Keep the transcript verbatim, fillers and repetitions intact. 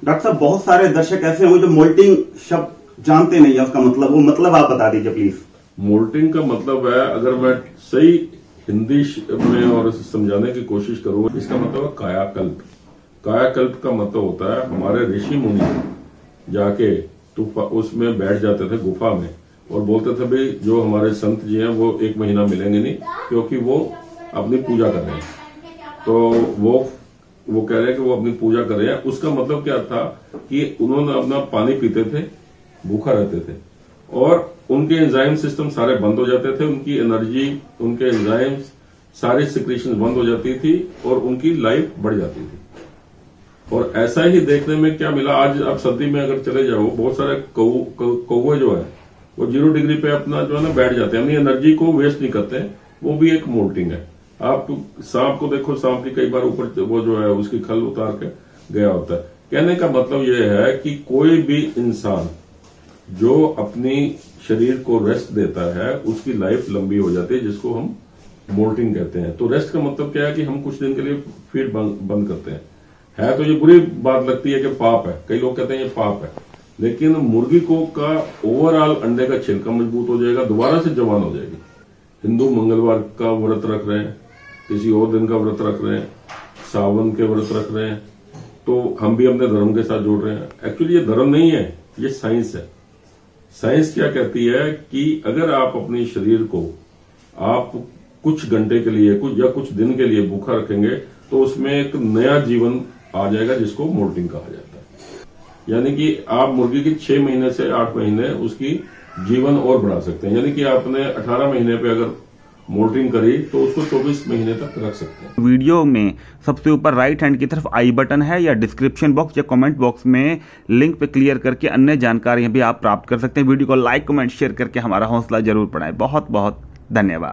Doctor साहब, बहुत सारे दर्शक ऐसे होंगे जो मोल्टिंग शब्द जानते नहीं है, उसका मतलब वो मतलब आप बता दीजिए प्लीज। मोल्टिंग का मतलब है, अगर मैं सही हिंदी में और समझाने की कोशिश करूं, इसका मतलब है कायाकल्प। कायाकल्प का मतलब होता है हमारे ऋषि मुनि जाके तो उसमें बैठ जाते थे गुफा में और बोलते थे भाई जो हमारे संत जी हैं वो एक महीना मिलेंगे नहीं, क्योंकि वो अपनी पूजा कर रहे हैं। तो वो वो कह रहे हैं कि वो अपनी पूजा कर रहे हैं। उसका मतलब क्या था कि उन्होंने अपना पानी पीते थे, भूखा रहते थे और उनके एंजाइम सिस्टम सारे बंद हो जाते थे, उनकी एनर्जी, उनके एंजाइम्स, सारी सिक्रीशन बंद हो जाती थी और उनकी लाइफ बढ़ जाती थी। और ऐसा ही देखने में क्या मिला, आज आप सर्दी में अगर चले जाओ, बहुत सारे कौवे जो है वो जीरो डिग्री पे अपना जो है ना बैठ जाते हैं, अपनी एनर्जी को वेस्ट नहीं करते हैं। वो भी एक मोल्टिंग है। आप सांप को देखो, सांप की कई बार ऊपर वो जो है उसकी खल उतार के गया होता है। कहने का मतलब ये है कि कोई भी इंसान जो अपनी शरीर को रेस्ट देता है उसकी लाइफ लंबी हो जाती है, जिसको हम मोल्टिंग कहते हैं। तो रेस्ट का मतलब क्या है कि हम कुछ दिन के लिए फीड बंद करते हैं। है तो ये बुरी बात लगती है कि पाप है, कई लोग कहते हैं ये पाप है, लेकिन मुर्गी को का ओवरऑल अंडे का छिलका मजबूत हो जाएगा, दोबारा से जवान हो जाएगी। हिंदू मंगलवार का व्रत रख रहे हैं, किसी और दिन का व्रत रख रहे हैं, सावन के व्रत रख रहे हैं, तो हम भी अपने धर्म के साथ जोड़ रहे हैं। एक्चुअली ये धर्म नहीं है, ये साइंस है। साइंस क्या कहती है कि अगर आप अपने शरीर को आप कुछ घंटे के लिए कुछ या कुछ दिन के लिए भूखा रखेंगे तो उसमें एक नया जीवन आ जाएगा, जिसको मोल्टिंग कहा जाता है। यानी कि आप मुर्गी की छह महीने से आठ महीने उसकी जीवन और बढ़ा सकते हैं। यानी कि आपने अठारह महीने पे अगर मोल्टिंग करी तो उसको चौबीस महीने तक रख सकते हैं। वीडियो में सबसे ऊपर राइट हैंड की तरफ आई बटन है, या डिस्क्रिप्शन बॉक्स या कमेंट बॉक्स में लिंक पे क्लियर करके अन्य जानकारियां भी आप प्राप्त कर सकते हैं। वीडियो को लाइक, कमेंट, शेयर करके हमारा हौसला जरूर बढ़ाएं। बहुत बहुत धन्यवाद।